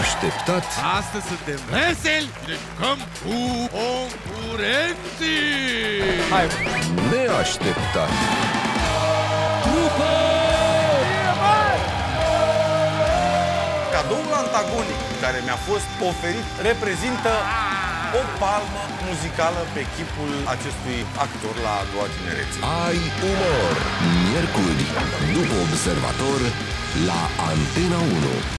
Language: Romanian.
Neașteptat. Astăzi suntem veseli, ne jucăm cu concurenții. Hai! Neașteptat. Cadoul antagonic care mi-a fost oferit reprezintă o palmă muzicală pe chipul acestui actor la a doua tinerețe. Ai umor. Miercuri, după Observator, la Antena 1.